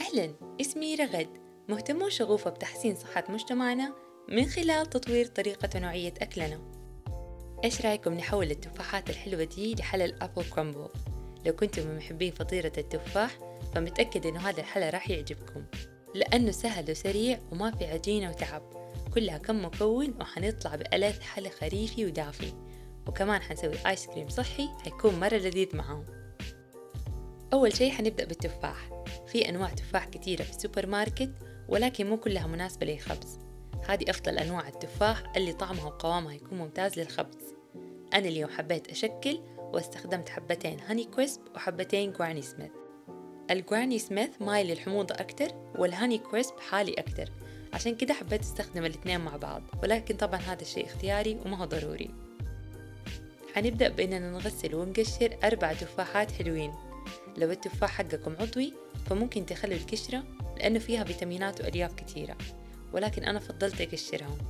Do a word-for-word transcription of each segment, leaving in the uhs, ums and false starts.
أهلاً، اسمي رغد، مهتمة وشغوفة بتحسين صحة مجتمعنا من خلال تطوير طريقة ونوعية أكلنا. إيش رأيكم نحول التفاحات الحلوة دي لحلى الأبل كرامبل؟ لو كنتم من محبين فطيرة التفاح فمتأكد إنه هذا الحلى راح يعجبكم، لأنه سهل وسريع وما في عجينة وتعب، كلها كم مكون وحنطلع بألذ حلى خريفي ودافي، وكمان حنسوي آيس كريم صحي حيكون مرة لذيذ معاهم. أول شي حنبدأ بالتفاح. في أنواع تفاح كتيرة في السوبر ماركت، ولكن مو كلها مناسبة للخبز. هذه أفضل أنواع التفاح اللي طعمها وقوامها يكون ممتاز للخبز. أنا اليوم حبيت أشكل واستخدمت حبتين هاني كريسب وحبتين جراني سميث. الجراني سميث مايل للحموضة أكتر، والهاني كريسب حالي أكتر، عشان كده حبيت استخدم الاثنين مع بعض، ولكن طبعا هذا الشيء اختياري وما هو ضروري. حنبدأ بأننا نغسل ونقشر أربع تفاحات حلوين. لو التفاح حقكم عضوي فممكن تخلوا القشرة لأنه فيها فيتامينات وألياف كتيرة، ولكن أنا فضلت أقشرهم.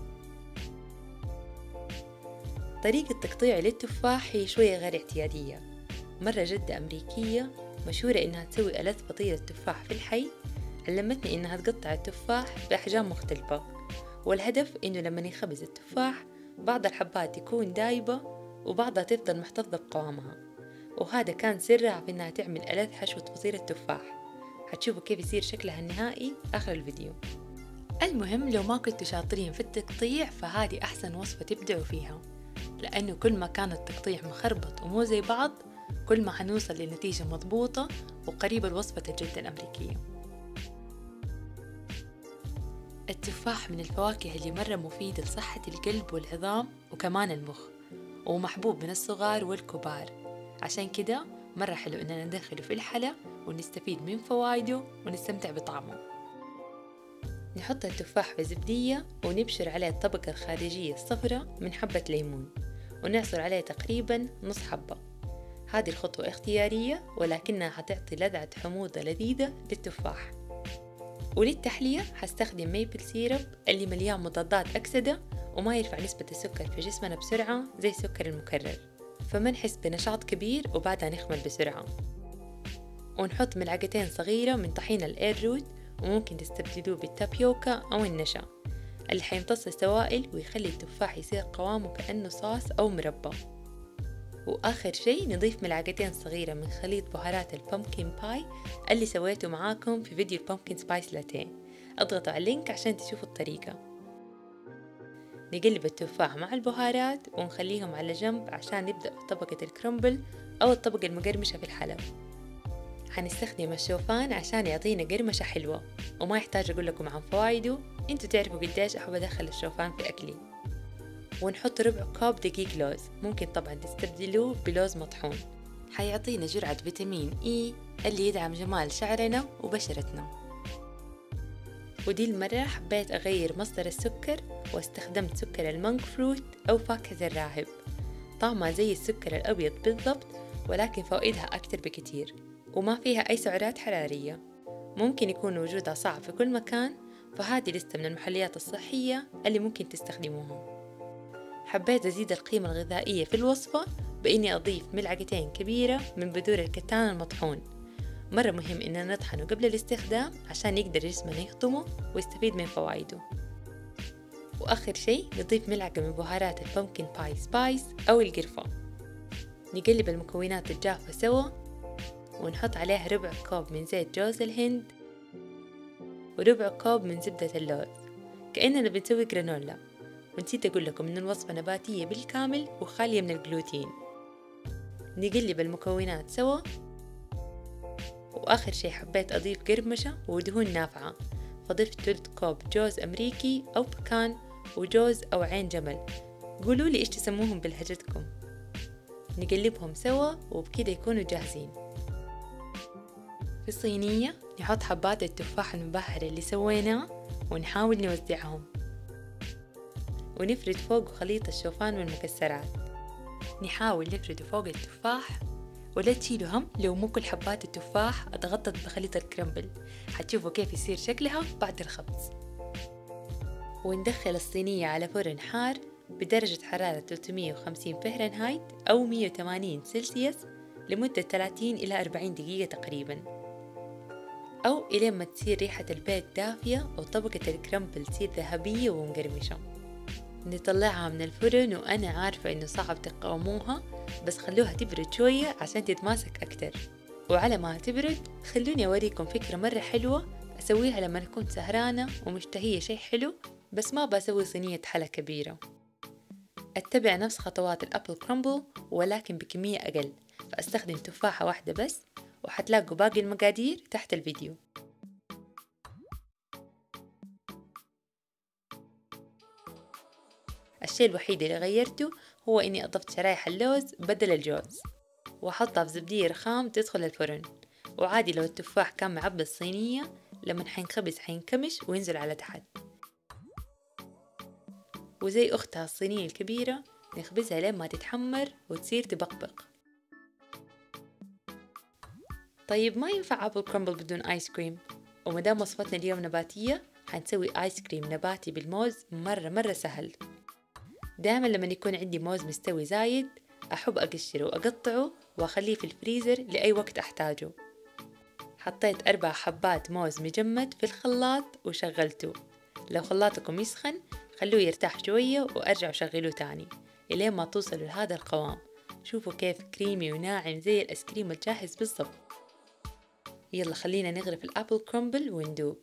طريقة تقطيع للتفاح هي شوية غير اعتيادية. مرة جدة أمريكية مشهورة إنها تسوي ألذ فطيرة تفاح في الحي، علمتني إنها تقطع التفاح بأحجام مختلفة، والهدف إنه لما ينخبز التفاح بعض الحبات تكون دايبة وبعضها تفضل محتفظة بقوامها، وهذا كان سرها في إنها تعمل ألذ حشوة فطيرة تفاح. هتشوفوا كيف يصير شكلها النهائي آخر الفيديو. المهم لو ما كنتوا شاطرين في التقطيع فهذه أحسن وصفة تبدعوا فيها، لأنه كل ما كان التقطيع مخربط ومو زي بعض كل ما حنوصل لنتيجة مضبوطة وقريبة لوصفة الجدة الأمريكية. التفاح من الفواكه اللي مرة مفيدة لصحة القلب والعظام وكمان المخ، ومحبوب من الصغار والكبار، عشان كده مرة حلو إننا ندخله في الحلا ونستفيد من فوائده ونستمتع بطعمه. نحط التفاح في زبدية ونبشر عليه الطبقة الخارجية الصفراء من حبة ليمون، ونعصر عليه تقريبا نص حبة. هذه الخطوة اختيارية ولكنها حتعطي لذعة حموضة لذيذة للتفاح. وللتحلية حستخدم ميبل سيرب اللي مليان مضادات أكسدة وما يرفع نسبة السكر في جسمنا بسرعة زي السكر المكرر، فما نحس بنشاط كبير وبعدها نخمل بسرعة. ونحط ملعقتين صغيرة من طحين الإير روت، وممكن تستبدلوه بالتابيوكا أو النشا اللي حيمتص السوائل ويخلي التفاح يصير قوامه كأنه صوص أو مربى. وآخر شيء نضيف ملعقتين صغيرة من خليط بهارات البامكين باي اللي سويته معاكم في فيديو البامكين سبايس لاتيه. اضغطوا على اللينك عشان تشوفوا الطريقة. نقلب التفاح مع البهارات ونخليهم على جنب عشان نبدأ بطبقة الكرامبل أو الطبقة المقرمشة في الحلب. حنستخدم الشوفان عشان يعطينا قرمشة حلوة، وما يحتاج أقول لكم عن فوائده، انتوا تعرفوا قديش أحب أدخل الشوفان في أكلي. ونحط ربع كوب دقيق لوز، ممكن طبعا تستبدلوه بلوز مطحون، حيعطينا جرعة فيتامين إي اللي يدعم جمال شعرنا وبشرتنا. ودي المرة حبيت أغير مصدر السكر واستخدمت سكر المانك فروت أو فاكهة الراهب. طعمها زي السكر الأبيض بالضبط، ولكن فوائدها أكتر بكتير وما فيها أي سعرات حرارية. ممكن يكون وجودها صعب في كل مكان، فهذه لستة من المحليات الصحية اللي ممكن تستخدموها. حبيت أزيد القيمة الغذائية في الوصفة بإني أضيف ملعقتين كبيرة من بذور الكتان المطحون. مرة مهم إننا نطحنه قبل الاستخدام عشان يقدر جسمنا يهضمه ويستفيد من فوائده. وآخر شيء نضيف ملعقة من بهارات البامكين باي سبايس أو القرفة. نقلب المكونات الجافة سوا ونحط عليها ربع كوب من زيت جوز الهند وربع كوب من زبدة اللوز، كأننا بنسوي جرانولا. ونسيت أقول لكم إن الوصفة نباتية بالكامل وخالية من الجلوتين. نقلب المكونات سوا، وآخر شي حبيت أضيف قرمشة ودهون نافعة، فضفت ثلث كوب جوز أمريكي أو بكان وجوز أو عين جمل، قولوا لي إيش تسموهم بلهجتكم. نقلبهم سوا وبكده يكونوا جاهزين. في الصينية نحط حبات التفاح المبهرة اللي سويناه ونحاول نوزعهم، ونفرد فوق خليط الشوفان والمكسرات. نحاول نفرده فوق التفاح، ولا تشيلوا هم لو مو كل حبات التفاح اتغطت بخليط الكرامبل، حتشوفوا كيف يصير شكلها بعد الخبز. وندخل الصينية على فرن حار بدرجة حرارة ثلاثمية وخمسين فهرنهايت أو مية وثمانين سلسيوس لمدة ثلاثين إلى أربعين دقيقة تقريبا. أو إلين ما تصير ريحة البيض دافية وطبقة الكرامبل تصير ذهبية ومقرمشة. نطلعها من الفرن وأنا عارفة إنه صعب تقاوموها، بس خلوها تبرد شوية عشان تتماسك أكتر. وعلى ما تبرد خلوني أوريكم فكرة مرة حلوة أسويها لما أكون سهرانة ومشتهية شي حلو بس ما بسوي صينية حلا كبيرة. أتبع نفس خطوات الأبل كرامبل ولكن بكمية أقل، فأستخدم تفاحة واحدة بس، وحتلاقوا باقي المقادير تحت الفيديو. الشيء الوحيد اللي غيرته هو إني أضفت شرايح اللوز بدل الجوز، وأحطها في زبدية رخام تدخل الفرن. وعادي لو التفاح كان معبى الصينية لما حينخبز حينكمش وينزل على تحت. وزي أختها الصينية الكبيرة نخبزها لين ما تتحمر وتصير تبقبق. طيب ما ينفع أبل كرامبل بدون آيس كريم، ومدام وصفتنا اليوم نباتية حنسوي آيس كريم نباتي بالموز مرة مرة سهل. دائما لما يكون عندي موز مستوي زايد أحب أقشره وأقطعه وأخليه في الفريزر لأي وقت أحتاجه. حطيت أربع حبات موز مجمد في الخلاط وشغلته. لو خلاطكم يسخن خلوه يرتاح شوية وأرجعوا شغلوه تاني إلين ما توصلوا لهذا القوام. شوفوا كيف كريمي وناعم زي الآيس كريم الجاهز بالضبط. يلا خلينا نغرف الأبل كرامبل وندوق.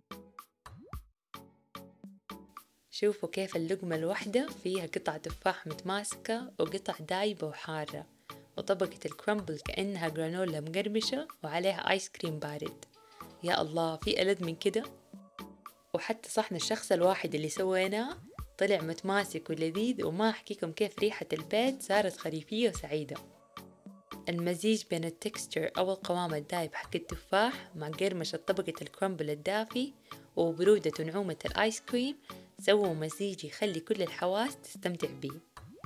شوفوا كيف اللقمة الواحدة فيها قطع تفاح متماسكة وقطع دايبة وحارة، وطبقة الكرامبل كأنها جرانولا مقرمشة وعليها آيس كريم بارد. يا الله، في ألذ من كده؟ وحتى صحن الشخص الواحد اللي سويناه طلع متماسك ولذيذ، وما أحكيكم كيف ريحة البيت صارت خريفية وسعيدة. المزيج بين التكستشر أو القوام الدايب حق التفاح مع قرمشة طبقة الكرامبل الدافي وبرودة ونعومة الآيس كريم سووا مزيج يخلي كل الحواس تستمتع بيه.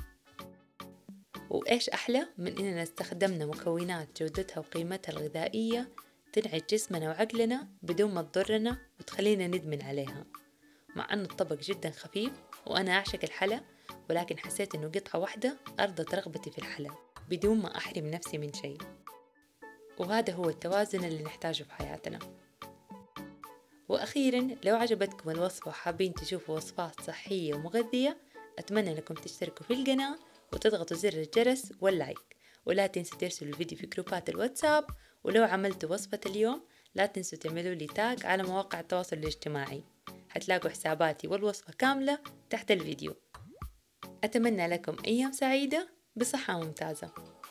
وإيش أحلى من إننا استخدمنا مكونات جودتها وقيمتها الغذائية تنعش جسمنا وعقلنا بدون ما تضرنا وتخلينا ندمن عليها. مع أنه الطبق جدا خفيف وأنا أعشق الحلا، ولكن حسيت إنه قطعة واحدة أرضت رغبتي في الحلا بدون ما أحرم نفسي من شيء. وهذا هو التوازن اللي نحتاجه في حياتنا. وأخيرا، لو عجبتكم الوصفة وحابين تشوفوا وصفات صحية ومغذية أتمنى أنكم تشتركوا في القناة وتضغطوا زر الجرس واللايك، ولا تنسوا ترسلوا الفيديو في جروبات الواتساب. ولو عملتوا وصفة اليوم لا تنسوا تعملوا لي تاج على مواقع التواصل الاجتماعي، هتلاقوا حساباتي والوصفة كاملة تحت الفيديو. أتمنى لكم أيام سعيدة بصحة ممتازة.